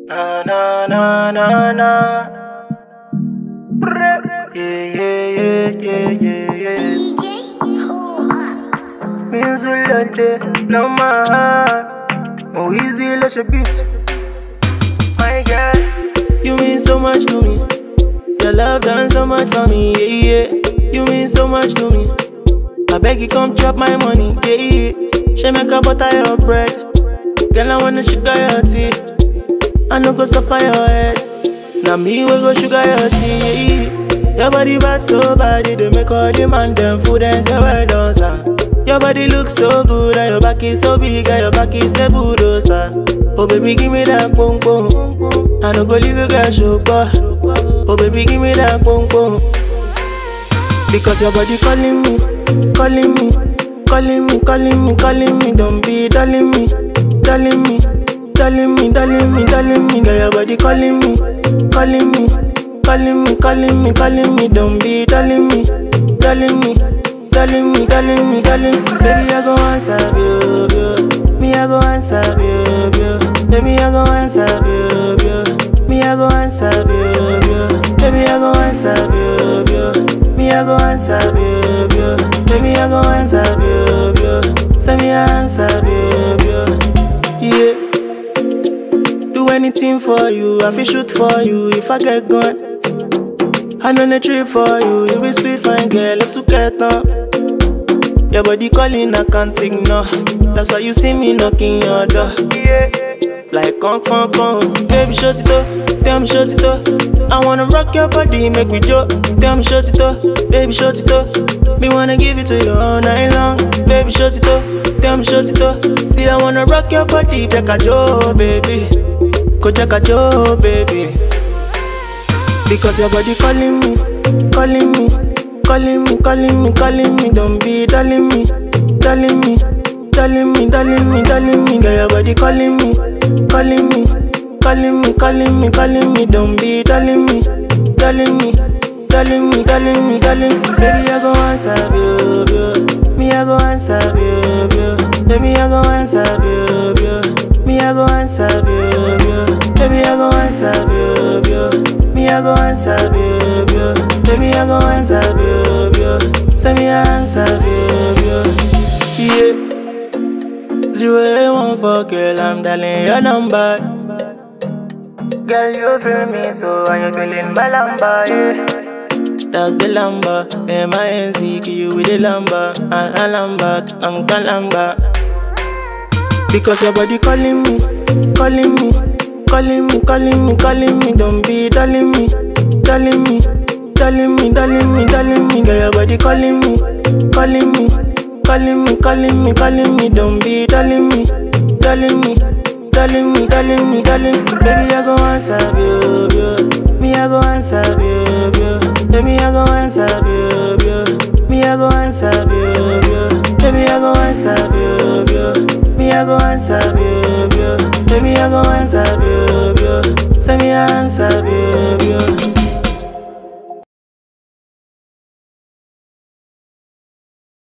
Na na na na na. Yeah. Minzulade, no man. Oh, easy, let your beat. My girl, you mean so much to me. Your love done so much for me, yeah. You mean so much to me. I beg you come chop my money, yeah. She make a butter your bread. Girl, I wanna sugar your tea. I no go suffer your head. Now me will go sugar your tea. Your body bad so bad, they make all the man them food and say well done, sir. Your body looks so good and your back is so big and your back is the bulldozer. Oh baby, give me that pom pom. I no go leave you girl sugar. Oh baby, give me that pom pom. Because your body calling me, calling me, calling me, calling me, calling me. Don't be darling me, darling me, darling me, darling me, darling me. Girl, your body calling me, calling me, calling me, calling me, calling me. Don't be darling me, darling me, darling me, darling me, darling me. Baby, I go answer you, me I go answer you, baby I go answer you, me I go answer you, baby I go answer you, me I go answer you, baby I go answer you, say me answer you, yeah. Do anything for you, I feel shoot for you if I get gone. I know the trip for you, you be sweet fine girl, up to get on. Your body calling, I can't ignore. That's why you see me knocking your door. Yeah. Like con. Baby, shut it up. Tell me shut it up. I wanna rock your body, make we joke. Tell me shut it up. Baby, shut it up. Me wanna give it to you all night long. Baby, shut it up. Tell me shut it up. See, I wanna rock your body, check a Joe, baby. Go check a Joe, baby. Because your body calling me, calling me, calling me, calling me, calling me. Don't be darling me, darling me, darling me, darling me, darling me. Girl, your body calling me, calling me, calling me, calling me, calling me. Don't be darling me, darling me, darling me, darling me, darling me. Baby, I go answer you, me I go answer you, baby I go answer you, me I go answer you, baby I go answer you, me I go answer you, baby I go answer you, say me answer you, yeah. 081 girl, I'm dialing your number. Girl, you feel me so and you feeling my lamba, yeah. That's the lamba, M-I-N-C, you with the lamba, and a lamba, I'm calamba. Because your body calling me, calling me, calling me, calling me, calling me. Don't be darling me, darling me, darling me, darling me, darling me. Girl, your body calling me, calling me, calling me, calling me, calling me. Don't be darling me, darling me, darling me, darling me, darling me. Baby, I go answer you, me I go answer you, baby I go answer you, me I go answer you, baby I go answer you, me I go answer you, baby I go answer you, say me answer you.